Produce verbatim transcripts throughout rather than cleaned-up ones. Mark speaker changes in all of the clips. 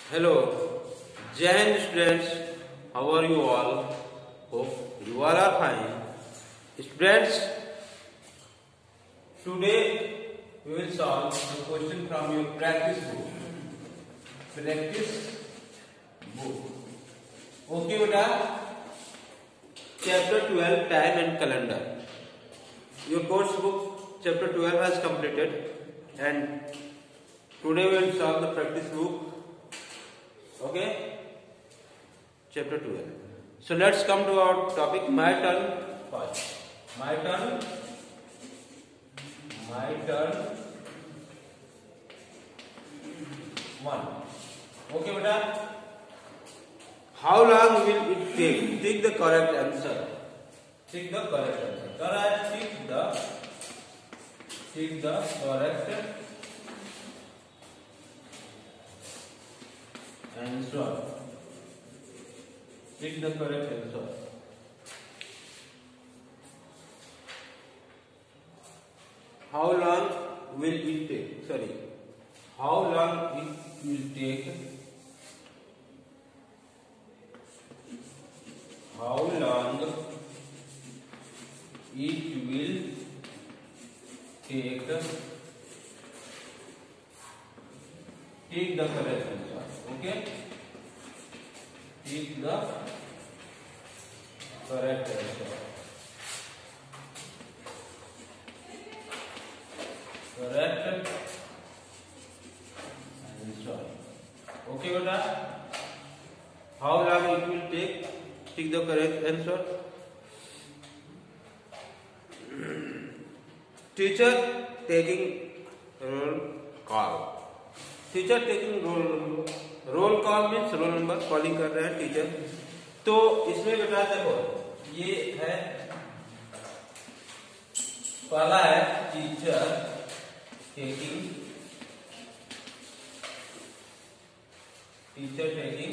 Speaker 1: Hello, Jai Hind students. How are you all? Hope you all are fine. Students, today we will solve the question from your practice book. Practice book. Okay, beta. Chapter twelve, Time and Calendar. Your course book, Chapter twelve has completed, and today we will solve the practice book. Okay, chapter twelve. So let's come to our topic. My turn first. My turn. My turn. One. Okay, beta. How long will it take? Take the correct answer. Take the correct answer. Correct. Take the. Take the correct answer. Pick the correct answer. How long will it take? Sorry. How long it will take? How long it will take? Take the correct answer. Okay, take the correct answer. Correct answer. Okay, beta. How long it will take? Take the correct answer. Teacher taking roll call. Teacher taking roll roll call means roll number calling कर रहे हैं teacher. तो इसमें बेटा देखो ये है पहला है teacher taking teacher taking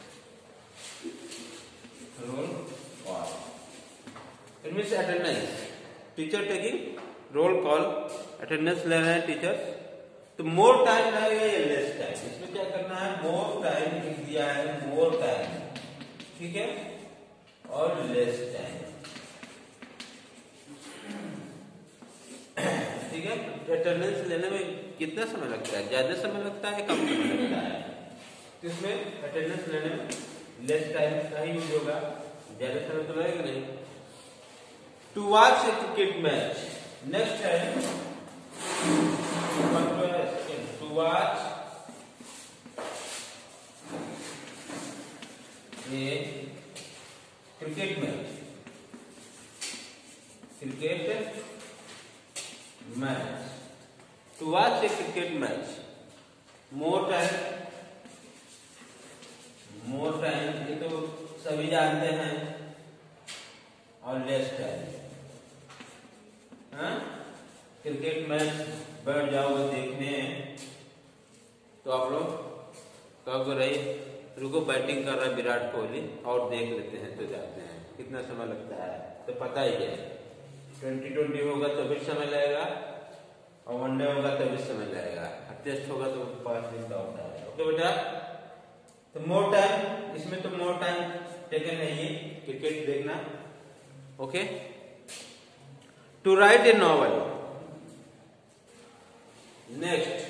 Speaker 1: roll call. It means attendance. Teacher taking roll call attendance ले रहे हैं टीचर। तो मोर टाइम लगेगा या लेस टाइम? इसमें क्या करना है? मोर टाइम लिख दिया है, मोर टाइम, ठीक है, और लेस टाइम, ठीक है। अटेंडेंस लेने में कितना समय लगता है? ज्यादा समय लगता है, कम समय लगता है? तो इसमें अटेंडेंस लेने में लेस टाइम का ही यूज होगा, ज्यादा समय तो लगेगा नहीं। To watch a cricket match. Next है to watch a cricket match. Cricket match. To watch a cricket match. More time. More time. ये तो सभी जानते हैं। और less time. हाँ? क्रिकेट मैच बैठ जाओगे देखने तो आप लोग कहोगे रही रुको बैटिंग कर रहा है विराट कोहली और देख लेते हैं तो जाते हैं। कितना समय लगता है तो पता ही है। ट्वेंटी ट्वेंटी होगा तो भी समय लगेगा और वनडे होगा तो भी समय लगेगा। टेस्ट होगा तो पांच दिन का होता है। ओके बेटा, तो मोर टाइम, इसमें तो मोर टाइम टेकन है ये क्रिकेट देखना। Okay, to write a novel. Next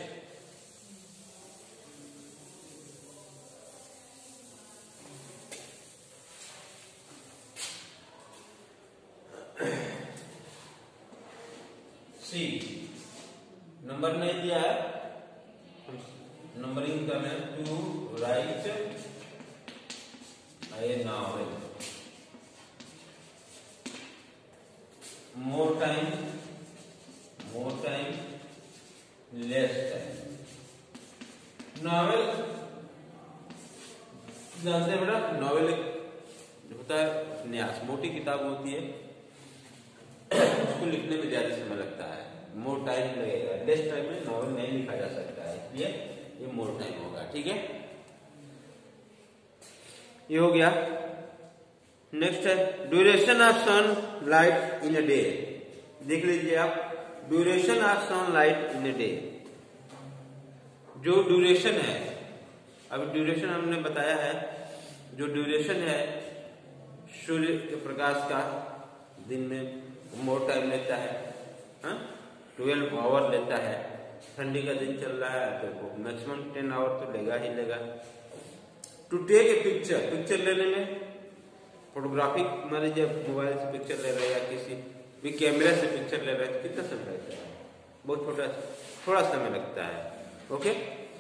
Speaker 1: C, number नहीं दिया है, नंबरिंग करना है। To write a novel. More time, more time, less time. Novel जानते हैं बेटा, नॉवेल एक होता है उपन्यास, मोटी किताब होती है, उसको लिखने में ज्यादा समय लगता है, मोर टाइम लगेगा। लेस टाइम में नॉवेल नहीं लिखा जा सकता है, इसलिए ये मोर टाइम होगा। ठीक है, ये हो गया। नेक्स्ट है duration of sun light in a day. देख लीजिए आप, duration of sunlight in a day. जो ड्यूरेशन है अभी ड्यूरेशन हमने बताया है, जो ड्यूरेशन है सूर्य के प्रकाश का दिन में मोर टाइम लेता है, हाँ ट्वेल्व आवर लेता है। ठंडी का दिन चल रहा है तो मैक्सिमम टेन आवर तो लेगा ही लेगा। To take a picture, picture लेने में फोटोग्राफी मान लीजिए मोबाइल से पिक्चर ले रहे हैं या किसी भी कैमरा से पिक्चर ले रहे हैं तो कितना समय लगता है? बहुत छोटा थोड़ा समय लगता है। Okay,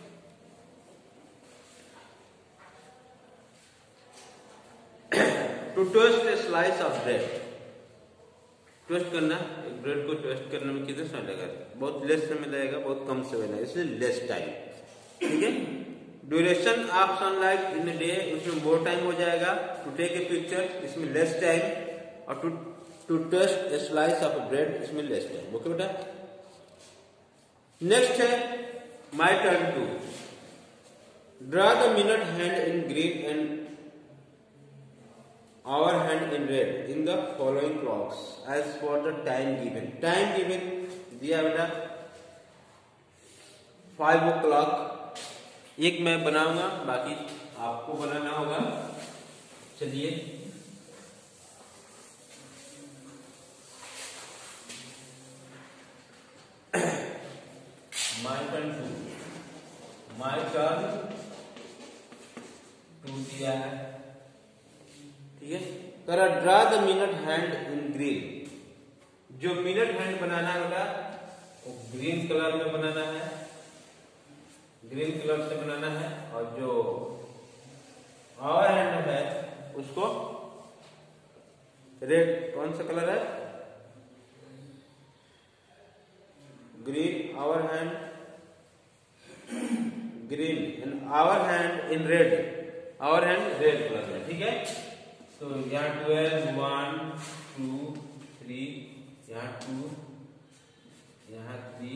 Speaker 1: to toast a slice of bread, toast करना, एक ब्रेड को टोस्ट करने में कितना समय लगेगा? बहुत लेस समय लगेगा, बहुत कम समय लगेगा, इसलिए लेस टाइम। ठीक है, duration of sunlight in day, उसमें मोर टाइम हो जाएगा। टू टेक ए पिक्चर, इसमें लेस टाइम। और to to toast a slice of bread, इसमें लेस टाइम। ओके बेटा, नेक्स्ट है my turn to draw the minute hand in green and hour hand in red in the following clocks as for the time given. Time given दिया बेटा five ओ clock. एक मैं बनाऊंगा, बाकी आपको बनाना होगा। चलिए, my turn two, my turn two दिया है। ठीक है, करा draw the minute hand in green. जो मिनट हैंड बनाना होगा वो ग्रीन कलर में बनाना है, ग्रीन कलर से बनाना है। और जो आवर हैंड है उसको रेड, कौन सा कलर है? Green, hour hand green and hour hand in red, hour hand red colour में। ठीक है, तो यहाँ ट्वेल्व, वन टू थ्री, यहाँ टू, यहाँ थ्री,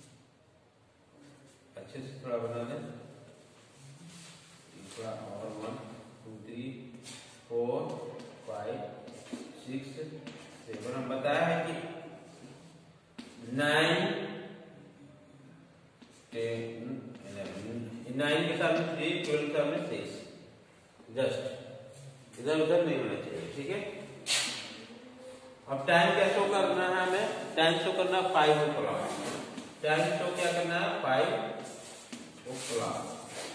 Speaker 1: अच्छे से थोड़ा बना दें, थोड़ा और one two three four five six seven. हम बताया है कि नाइन टेन इलेवन, नाइन के सामने थ्री, ट्वेल्व के सामने सिक्स, जस्ट इधर उधर नहीं होना चाहिए। ठीक है, अब टाइम क्या शो करना है हमें? टाइम शो करना five o'clock. Time show क्या करना है? फाइव ओ क्लॉक।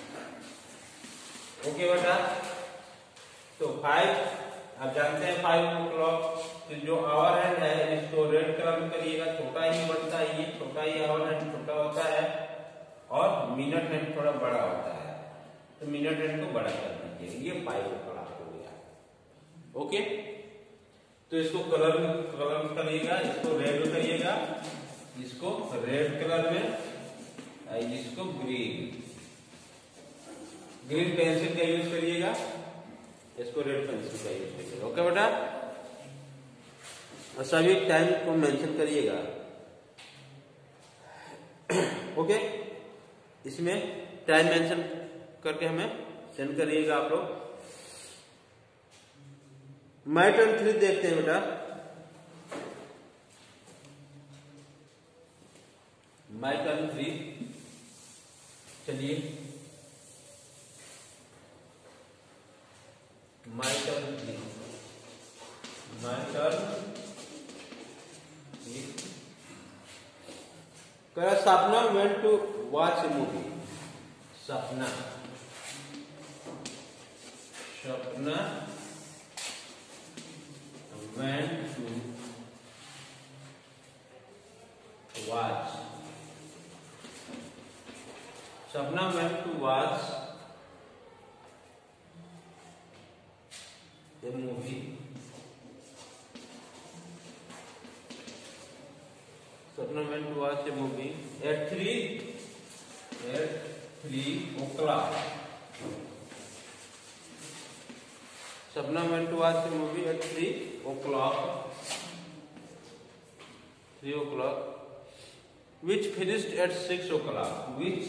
Speaker 1: ओके बेटा, तो फाइव आप जानते हैं फाइव ओ क्लॉक। तो जो आवर हैंड है इसको रेड कलर में करिएगा, छोटा ही बनता है, ये छोटा ही आवर हैंड छोटा होता है और मिनट हैंड थोड़ा बड़ा होता है, तो मिनट हैंड को बड़ा कर दीजिए। ये फाइव ओ क्लॉक हो गया। ओके, तो इसको कलर कलर करिएगा, इसको रेड करिएगा, इसको रेड कलर में, इसको ग्रीन, ग्रीन पेंसिल का यूज करिएगा, इसको रेड पेंसिल का यूज करिएगा। ओके बेटा, और सभी टाइम को मेंशन करिएगा। ओके, इसमें टाइम मेंशन करके हमें सेंड करिएगा आप लोग। माई टर्न थ्री देखते हैं बेटा। माई टर्न थ्री, चलिए my turn three, my turn three. करा Sapna went to watch a movie. Sapna, Sapna went to watch. Sapna went to watch a movie. Sapna went to watch a movie at three at three o'clock. Sapna went to watch a movie at three o'clock. Three o'clock, which finished at six o'clock. Which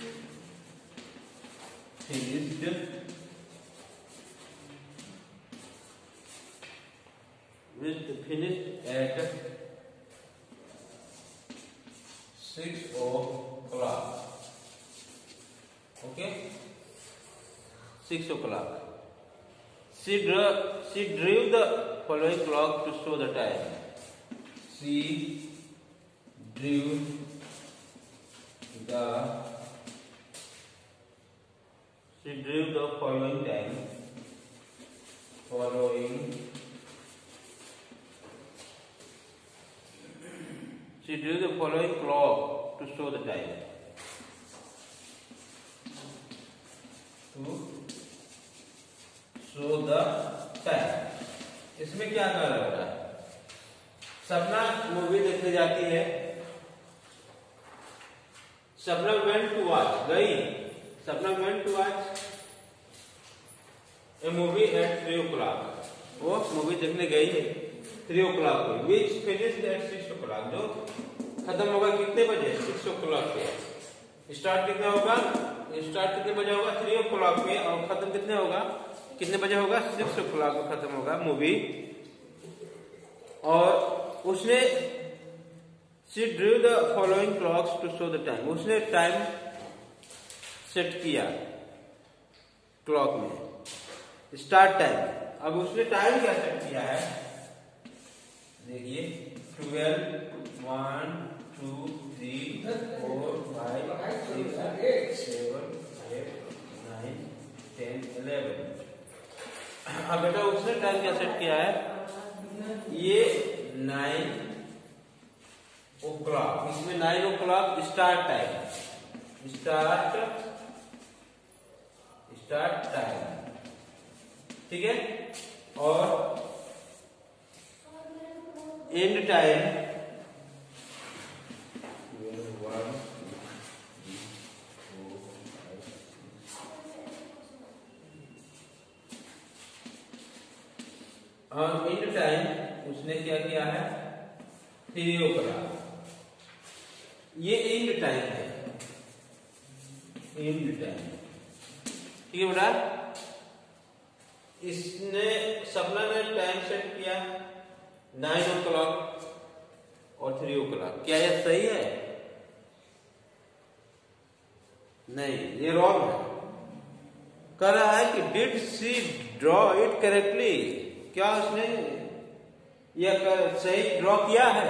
Speaker 1: finished which finished at six o'clock. Okay. six o'clock. She drew, she drew the following clock to show the time. She drew the she drew the following time. Following. She drew the following clock to show the time. To show the time. इसमें क्या कर रहा है? सपना movie देखने जाती है. सपना went to watch, गई. सपना went to watch a movie at three o'clock. वो मूवी देखने गई है थ्री ओ क्लॉक पे. Which finished at six o'clock. जो खत्म होगा कितने बजे? सिक्स ओ क्लॉक पे. स्टार्ट कितना होगा? स्टार्ट कितने बजे होगा? थ्री ओ क्लॉक पे. और खत्म कितने होगा? कितने बजे होगा? सिक्स ओ क्लॉक पे खत्म होगा मूवी. और उसने she drew the following clocks to show the time. उसने टाइम सेट किया क्लॉक में. Start time. अब उसने टाइम क्या सेट किया है? देखिए twelve, one, two, three, four, five, six, seven, eight, nine, ten, eleven. अब बेटा उसने टाइम क्या सेट किया है? ये नाइन ओ क्लॉक. इसमें nine o'clock start time. Start start time. ठीक है. और एंड टाइम और एंड टाइम उसने क्या किया है? Three o'clock. ये एंड टाइम है. End time. ठीक है बेटा. इसने सपना ने टाइम सेट किया नाइन ओ क्लॉक और थ्री ओ क्लॉक. क्या यह सही है? नहीं, ये रॉन्ग है. कह रहा है कि did she draw it correctly. क्या उसने यह कर, सही ड्रॉ किया है?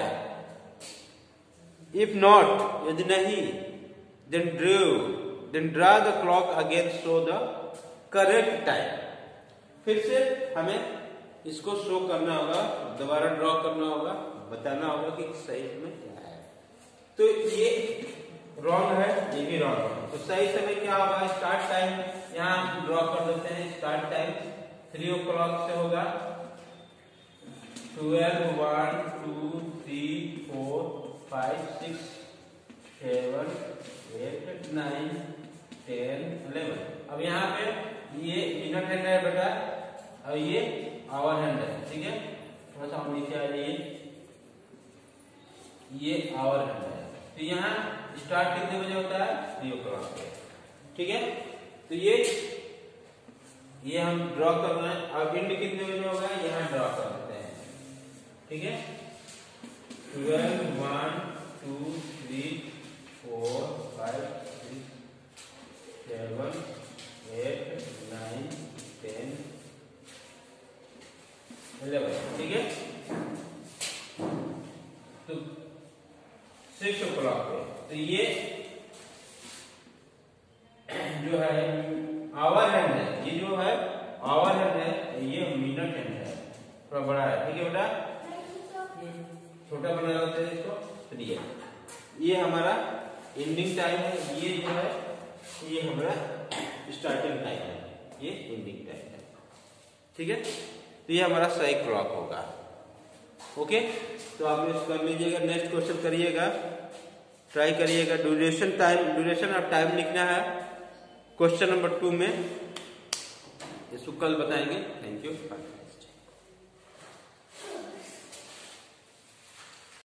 Speaker 1: इफ नॉट, यदि नहीं, then drew then draw the clock again show the correct time. फिर से हमें इसको शो करना होगा, दोबारा ड्रॉ करना होगा, बताना होगा कि सही समय क्या है. तो ये रॉन्ग है, ये भी रॉन्ग है. तो सही समय क्या होगा? Start time. यहाँ हम ड्रॉ कर देते हैं. Start time three o'clock से होगा. Twelve, one, two, three, four, five, six, seven, eight, nine, ten, eleven. अब यहाँ पे ये मिनट हैंड है बेटा, और ये आवर हैंड है. ठीक है. थोड़ा सा हम नीचे आ जाइए. ये आवर हैंड है. तो यहाँ स्टार्ट कितने बजे होता है? थ्री ओ क्लॉक पे. ठीक है. तो ये ये हम ड्रॉ कर रहे हैं. अब एंड कितने बजे होगा? यहाँ ड्रॉ कर देते हैं. ठीक है. Twelve, one, two, three, four, five, six, seven, eight, nine, ten, eleven. ठीक है. तो सिक्स ओ क्लॉक पे. तो ये जो है आवर हैंड है. ये जो है आवर हैंड है. ये मिनट हैंड है. थोड़ा बड़ा है. ठीक है बेटा. छोटा बना लेते हैं इसको. चलिए, ये हमारा एंडिंग टाइम है. ये जो है ये हमारा स्टार्टिंग टाइम है. ये एंडिंग टाइम है. ठीक है. तो ये हमारा सही क्लॉक होगा. ओके. तो आप इसको कर लीजिएगा. नेक्स्ट क्वेश्चन करिएगा, ट्राई करिएगा. Duration time duration of time लिखना है क्वेश्चन नंबर टू में. इसको कल बताएंगे. Thank you.